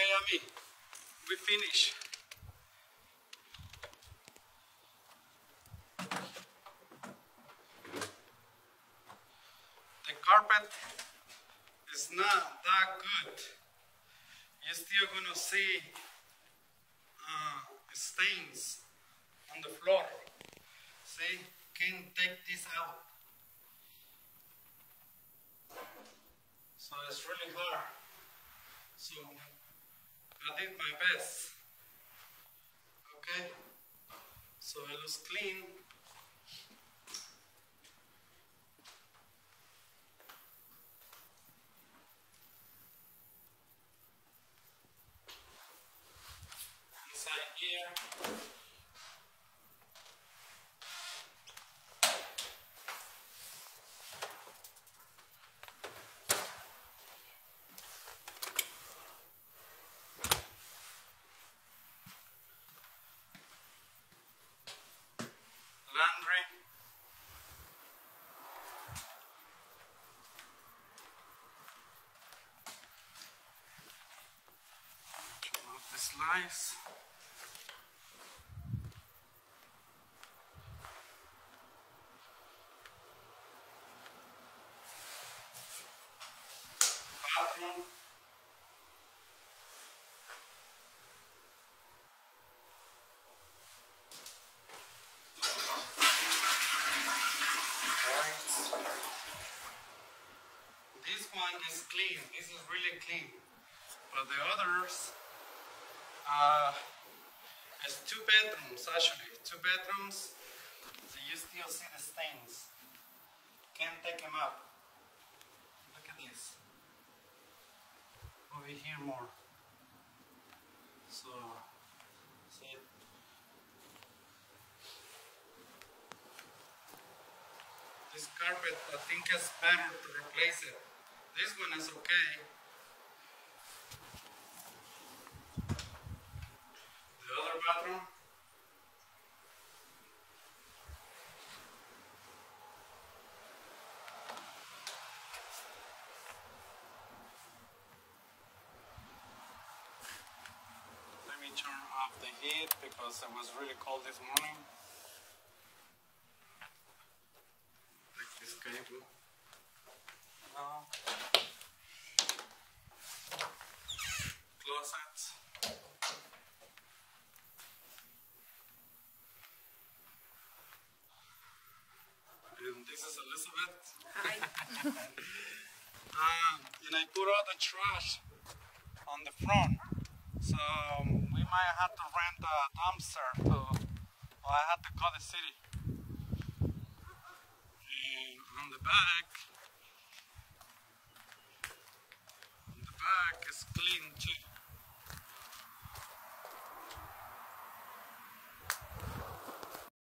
Okay, Ami, we finish. The carpet is not that good. You're still gonna see stains on the floor. See, can't take this out. So it's really hard. So I did my best. Okay, so it looks clean. Inside here. Laundry. Remove the slice. Bathroom. This one is clean. This is really clean. But the others, it's 2 bedrooms actually. 2 bedrooms. So you still see the stains. Can't take them up. Look at this. Over here more. So, see it? This carpet, I think it's better to replace it. This one is okay. The other bathroom. Let me turn off the heat because it was really cold this morning. Like this cable. Now, closets. And this is Elizabeth. Hi. And I put all the trash on the front. So we might have to rent a dumpster or I have to call the city. And on the back is clean too.